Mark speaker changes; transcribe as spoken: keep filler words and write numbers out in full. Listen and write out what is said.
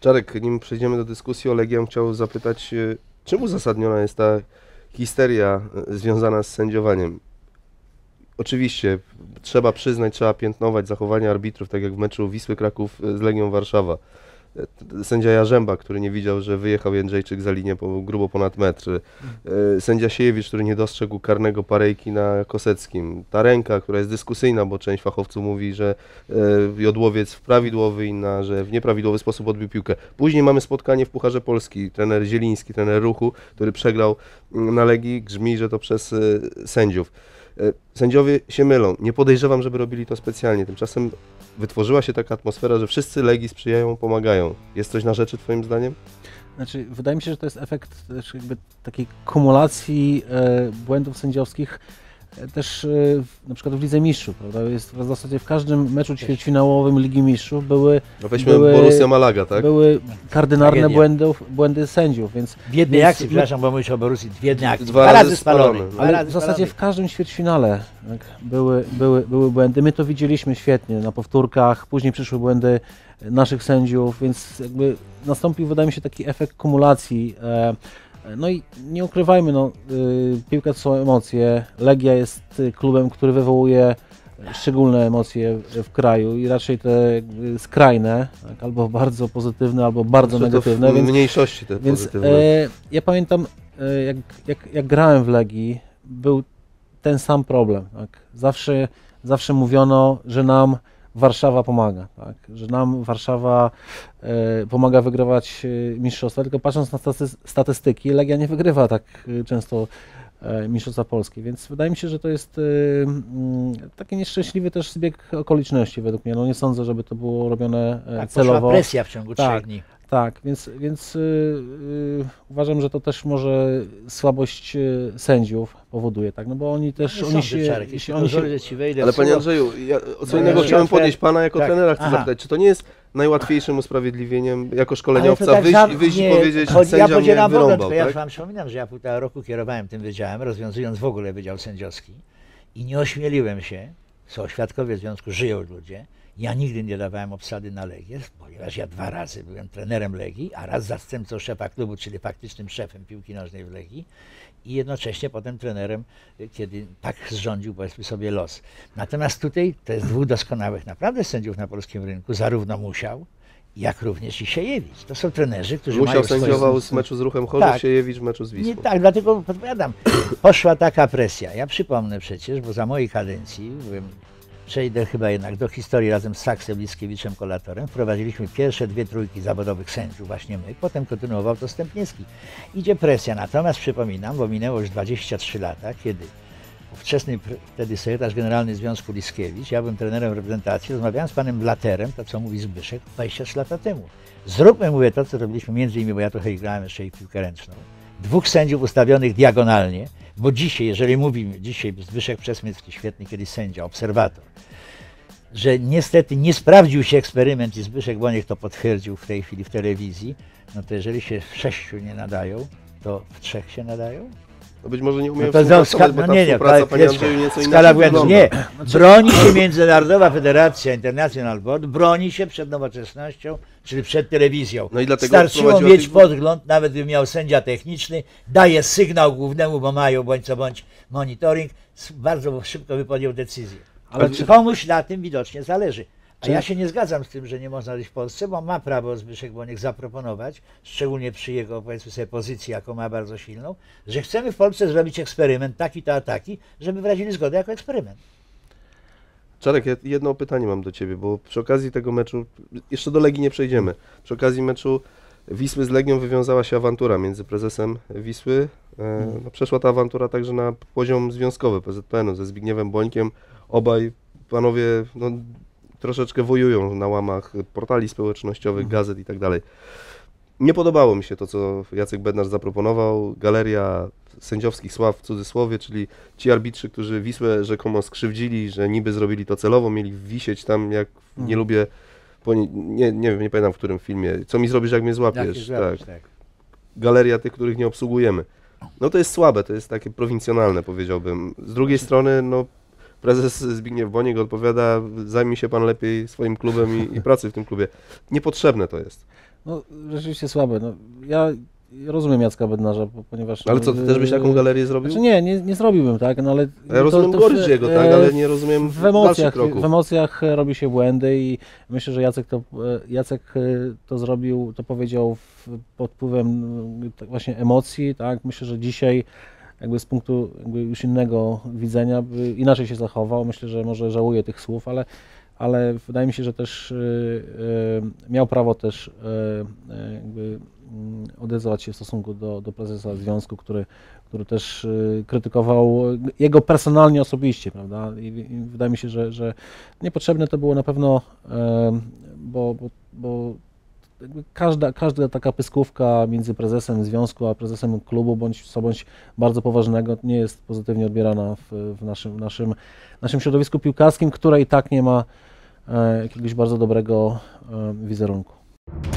Speaker 1: Czarek, nim przejdziemy do dyskusji o Legii, ja bym chciał zapytać, czym uzasadniona jest ta histeria związana z sędziowaniem? Oczywiście trzeba przyznać, trzeba piętnować zachowania arbitrów, tak jak w meczu Wisły Kraków z Legią Warszawa. Sędzia Jarzęba, który nie widział, że wyjechał Jędrzejczyk za linię po, grubo ponad metr. Sędzia Siejewicz, który nie dostrzegł karnego Parejki na Koseckim. Ta ręka, która jest dyskusyjna, bo część fachowców mówi, że jodłowiec w prawidłowy, inna, że w nieprawidłowy sposób odbił piłkę. Później mamy spotkanie w Pucharze Polski. Trener Zieliński, trener Ruchu, który przegrał na Legii, grzmi, że to przez sędziów. Sędziowie się mylą. Nie podejrzewam, żeby robili to specjalnie. Tymczasem wytworzyła się taka atmosfera, że wszyscy Legii sprzyjają, pomagają. Jest coś na rzeczy twoim zdaniem?
Speaker 2: Znaczy, wydaje mi się, że to jest efekt też jakby takiej kumulacji e, błędów sędziowskich e, też e, w, na przykład w Lidze Mistrzów, prawda? Jest w zasadzie w każdym meczu ćwierćfinałowym Ligi Mistrzów były,
Speaker 1: no weźmy
Speaker 2: były,
Speaker 1: Borussia Malaga, tak?
Speaker 2: były kardynalne błędów, błędy sędziów, więc...
Speaker 3: W jednej
Speaker 2: więc,
Speaker 3: akcji, przepraszam, bo mówisz o Borussii, w jednej akcji,
Speaker 1: dwa,
Speaker 3: dwa
Speaker 1: razy
Speaker 3: razy spalony.
Speaker 1: spalony.
Speaker 2: Ale
Speaker 3: razy
Speaker 2: w zasadzie
Speaker 3: spalony.
Speaker 2: w każdym ćwierćfinale tak, były, były, były błędy. My to widzieliśmy świetnie na powtórkach, później przyszły błędy naszych sędziów, więc jakby nastąpił, wydaje mi się, taki efekt kumulacji. No i nie ukrywajmy, no, piłka to są emocje. Legia jest klubem, który wywołuje szczególne emocje w kraju i raczej te jakby skrajne, tak, albo bardzo pozytywne, albo bardzo
Speaker 1: Znaczy
Speaker 2: negatywne.
Speaker 1: w
Speaker 2: więc,
Speaker 1: mniejszości te
Speaker 2: więc
Speaker 1: pozytywne.
Speaker 2: e, ja pamiętam, e, jak, jak, jak grałem w Legii, był ten sam problem. Tak? Zawsze, zawsze mówiono, że nam Warszawa pomaga, tak? Że nam Warszawa e, pomaga wygrywać e, mistrzostwa, tylko patrząc na staty- statystyki, Legia nie wygrywa tak e, często e, mistrzostwa Polski, więc wydaje mi się, że to jest e, m, taki nieszczęśliwy też zbieg okoliczności według mnie. No nie sądzę, żeby to było robione e,
Speaker 3: Tak,
Speaker 2: celowo.
Speaker 3: poszła presja w ciągu
Speaker 2: Tak.
Speaker 3: trzech dni.
Speaker 2: Tak, więc, więc yy, yy, uważam, że to też może słabość yy, sędziów powoduje, tak, no bo oni też,
Speaker 3: Nie
Speaker 2: oni
Speaker 3: sądzę,
Speaker 2: się,
Speaker 3: Czarek,
Speaker 2: jeśli
Speaker 3: jeśli
Speaker 2: oni się,
Speaker 3: pozwolę, że ci wejdę
Speaker 1: Ale
Speaker 3: w
Speaker 1: panie
Speaker 3: słowo.
Speaker 1: Andrzeju, ja o co
Speaker 3: No,
Speaker 1: innego
Speaker 3: ja
Speaker 1: chciałem
Speaker 3: się-
Speaker 1: podnieść pana jako
Speaker 3: tak.
Speaker 1: trenera, chcę
Speaker 3: Aha.
Speaker 1: zapytać, czy to nie jest najłatwiejszym usprawiedliwieniem jako
Speaker 3: Ale
Speaker 1: szkoleniowca
Speaker 3: to tak
Speaker 1: wyjść,
Speaker 3: samo-
Speaker 1: wyjść i
Speaker 3: nie,
Speaker 1: powiedzieć,
Speaker 3: chodzi-
Speaker 1: sędzia
Speaker 3: ja podzielam
Speaker 1: mnie
Speaker 3: pogląd,
Speaker 1: wyrąbał,
Speaker 3: bo ja
Speaker 1: tak?
Speaker 3: wam przypominam, że ja półtora roku kierowałem tym wydziałem, rozwiązując w ogóle wydział sędziowski i nie ośmieliłem się, są świadkowie związku, żyją ludzie, ja nigdy nie dawałem obsady na Legię, ponieważ ja dwa razy byłem trenerem Legii, a raz zastępcą szefa klubu, czyli faktycznym szefem piłki nożnej w Legii i jednocześnie potem trenerem, kiedy tak zrządził, powiedzmy sobie, los. Natomiast tutaj to jest dwóch doskonałych naprawdę sędziów na polskim rynku, zarówno Musiał, jak również i Siejewicz. To są trenerzy, którzy
Speaker 1: Musiał
Speaker 3: mają swoje...
Speaker 1: sędziował z meczu z Ruchem Chorzów,
Speaker 3: Tak.
Speaker 1: Siejewicz w meczu z Wisłą.
Speaker 3: Nie tak, dlatego podpowiadam. Poszła taka presja. Ja przypomnę przecież, bo za mojej kadencji, byłem, przejdę chyba jednak do historii razem z Saksem, Liskiewiczem, Kolatorem, wprowadziliśmy pierwsze dwie trójki zawodowych sędziów, właśnie my, potem kontynuował to Stępniewski. Idzie presja, natomiast przypominam, bo minęło już dwadzieścia trzy lata, kiedy ówczesny wtedy sekretarz generalny Związku Liskiewicz, ja byłem trenerem reprezentacji, rozmawiałem z panem Blaterem, to co mówi Zbyszek, dwadzieścia trzy lata temu. Zróbmy, mówię, to co robiliśmy między innymi, bo ja trochę grałem jeszcze i w piłkę ręczną. Dwóch sędziów ustawionych diagonalnie, bo dzisiaj, jeżeli mówimy, dzisiaj Zbyszek Przesmycki, świetny kiedyś sędzia, obserwator, że niestety nie sprawdził się eksperyment i Zbyszek Boniek to potwierdził w tej chwili w telewizji, no to jeżeli się w sześciu nie nadają, to w trzech się nadają?
Speaker 1: No być może nie umieją
Speaker 3: No to
Speaker 1: współpracować,
Speaker 3: ska-
Speaker 1: bo
Speaker 3: no
Speaker 1: ta
Speaker 3: nie, nie,
Speaker 1: współpraca,
Speaker 3: to
Speaker 1: panie
Speaker 3: jest
Speaker 1: Andrzeju, nieco
Speaker 3: skala
Speaker 1: inaczej
Speaker 3: błędu.
Speaker 1: wygląda.
Speaker 3: Nie, broni się Międzynarodowa Federacja International Board, broni się przed nowoczesnością, czyli przed telewizją.
Speaker 1: No i dlatego
Speaker 3: Starczyło
Speaker 1: wprowadziła
Speaker 3: mieć
Speaker 1: tych-
Speaker 3: podgląd, nawet gdyby miał sędzia techniczny, daje sygnał głównemu, bo mają bądź co bądź monitoring, s- bardzo szybko by podjął decyzję.
Speaker 2: Ale
Speaker 3: Ale
Speaker 2: czy-
Speaker 3: komuś na tym widocznie zależy. A
Speaker 2: Czy-
Speaker 3: ja się nie zgadzam z tym, że nie można żyć w Polsce, bo ma prawo Zbyszek Boniek zaproponować, szczególnie przy jego, powiedzmy sobie, pozycji, jaką ma bardzo silną, że chcemy w Polsce zrobić eksperyment taki to a taki, żeby wyrazili zgodę jako eksperyment.
Speaker 1: Czarek, ja jedno pytanie mam do ciebie, bo przy okazji tego meczu, jeszcze do Legii nie przejdziemy, przy okazji meczu Wisły z Legią wywiązała się awantura między prezesem Wisły, e, no, przeszła ta awantura także na poziom związkowy P Z P N u ze Zbigniewem Bońkiem, obaj panowie no, troszeczkę wojują na łamach portali społecznościowych, gazet i tak dalej. Nie podobało mi się to, co Jacek Bednarz zaproponował. Galeria sędziowskich sław w cudzysłowie, czyli ci arbitrzy, którzy Wisłę rzekomo skrzywdzili, że niby zrobili to celowo, mieli wisieć tam, jak
Speaker 3: Mhm.
Speaker 1: nie lubię, po, nie, nie wiem, nie pamiętam w którym filmie, co mi zrobisz, jak mnie
Speaker 3: Jak
Speaker 1: złapiesz.
Speaker 3: się złapiesz,
Speaker 1: tak.
Speaker 3: tak.
Speaker 1: Galeria tych, których nie obsługujemy. No to jest słabe, to jest takie prowincjonalne, powiedziałbym. Z drugiej strony, no prezes Zbigniew Boniek odpowiada, zajmij się pan lepiej swoim klubem i, i pracy w tym klubie. Niepotrzebne to jest.
Speaker 2: No, rzeczywiście słabe. No, ja rozumiem Jacka Bednarza, bo, ponieważ...
Speaker 1: Ale co, ty też byś taką galerię zrobił?
Speaker 2: Znaczy nie, nie, nie zrobiłbym, tak, no ale...
Speaker 1: Ja rozumiem gorycz jego, tak, ale nie rozumiem
Speaker 2: w emocjach,
Speaker 1: dalszych kroków.
Speaker 2: w emocjach robi się błędy i myślę, że Jacek to, Jacek to zrobił, to powiedział w, pod wpływem tak właśnie emocji, tak, myślę, że dzisiaj jakby z punktu jakby już innego widzenia by inaczej się zachował, myślę, że może żałuje tych słów, ale ale wydaje mi się, że też y, y, miał prawo też y, y, jakby y, odezwać się w stosunku do, do prezesa związku, który, który też y, krytykował jego personalnie, osobiście, prawda? I, i wydaje mi się, że, że niepotrzebne to było na pewno, y, bo, bo, bo jakby każda, każda taka pyskówka między prezesem związku a prezesem klubu bądź co bądź bardzo poważnego nie jest pozytywnie odbierana w, w naszym, naszym, naszym środowisku piłkarskim, które i tak nie ma e, jakiegoś bardzo dobrego e, wizerunku.